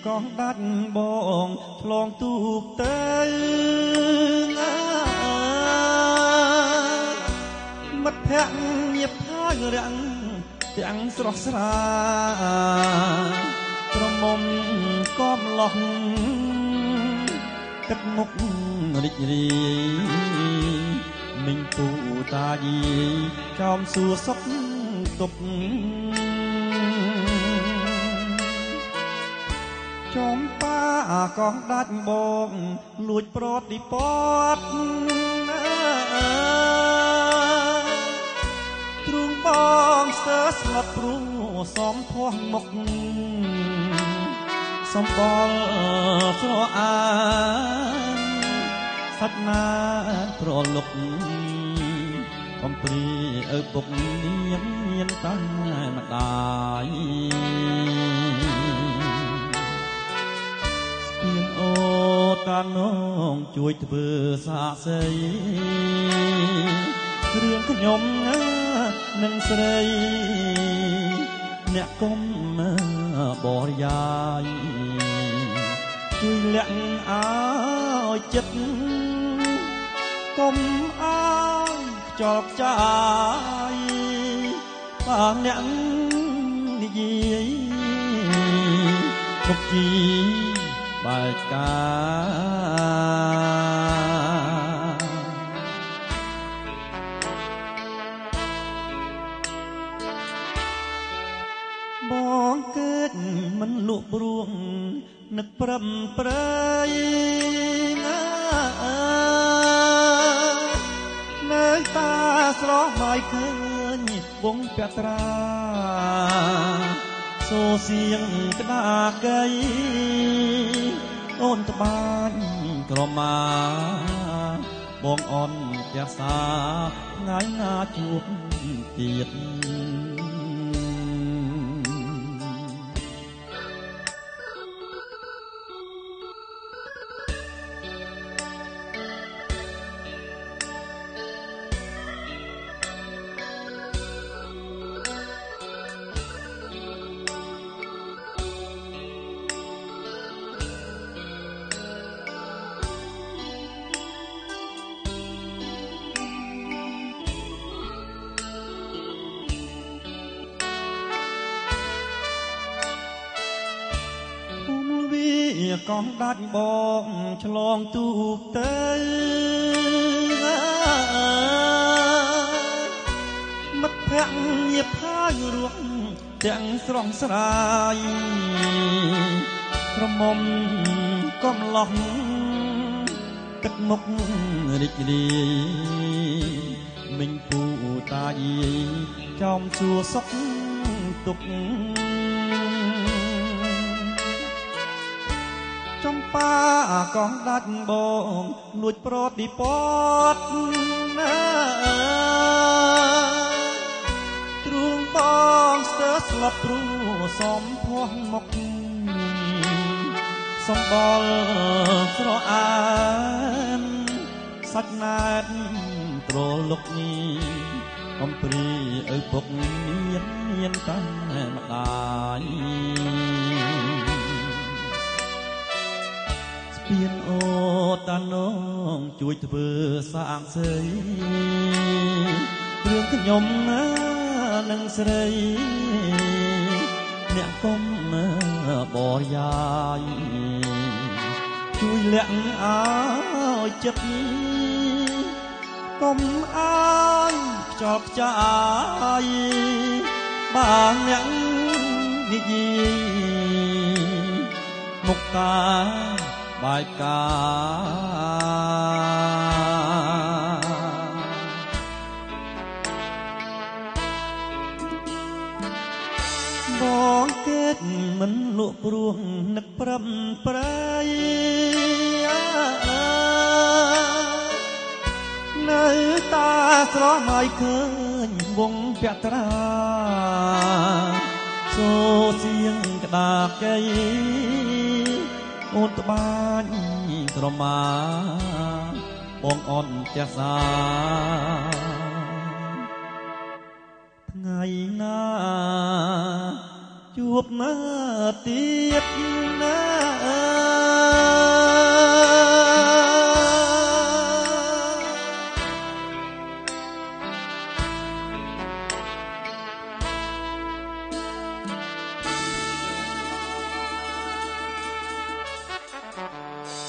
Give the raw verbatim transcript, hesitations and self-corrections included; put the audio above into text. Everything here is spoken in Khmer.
កងដាច់បងឆ្លងទូកទៅមិត្តភក្តិញៀបផាងរាំងទាំងស្រស់ស្រាប្រមុំកំឡោះទឹកមុខរីករាយមិញពូតាយីចោមសួរសុខទុក្ខចំប៉ាកងដាច់បងលួចប្រតិពតទ្រូងបងស្ទើស្លាប់ព្រោះសំភ័ស្តុមុខសំបល់ស្រអានសាច់ណាប្រលប់កំព្រីឪពុកនាងមានតែម្ដាយស្ពានអូតានងជួយធ្វើសាក្សីរឿងខ្ញុំនឹងស្រីអ្នកគុំបរិយាយជួយលាក់ឲ្យចិត្តគុំអើយខ្ចប់ចាយបើអ្នកនិយាយមុខជីបែកកាបងកើតមិនលក់ព្រួងនឹកប្រឹមប្រែងនៅតាស្រស់ហើយឃើញវងពាក់ត្រាសូសៀងក្តាកៃអូនត្បាញក្រមាបងអនផ្ទះសាថ្ងៃណាជួបទៀតកងដាច់បងឆ្លងទូកទៅមិត្តភក្តិញៀបផាយរស់ទាំងស្រស់ស្រាយក្រមុំកំឡោះទឹកមុខរីករាយមិញពូតាយីចោមសួរសុខទុក្ខចំប៉ាកងដាច់បងលួចប្រតិពតទ្រូងបងស្ទើស្លាប់ព្រោះសំភ័ស្តុមុខសំបល់ស្រអានសាច់ណែតត្រលុកកំព្រីឪពុកមានមានតែម្ដាយស្ពានអូតានងជួយធ្វើសាក្សីរឿងខ្ញុំនឹងស្រីអ្នកគុំបរិយាយជួយលាក់ឲ្យចិត្តគុំអើយខ្ចប់ចាយបើអ្នកនិយាយមុខតាបែកកាបងកើតមិនលក់ព្រួងនឹកប្រឹមប្រែងនៅតាស្រស់ហើយឃើញវងពាក់ត្រាសូសៀងក្តាកៃអូនត្បាញក្រមាបងអនផ្ទះសាថ្ងៃណាជួបមើទៀតណា